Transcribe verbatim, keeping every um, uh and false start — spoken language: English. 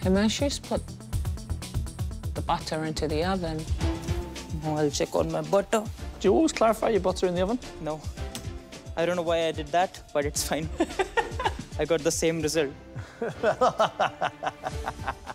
Himershi's put the butter into the oven. Now I'll check on my butter. Do you always clarify your butter in the oven? No. I don't know why I did that, but it's fine. I got the same result.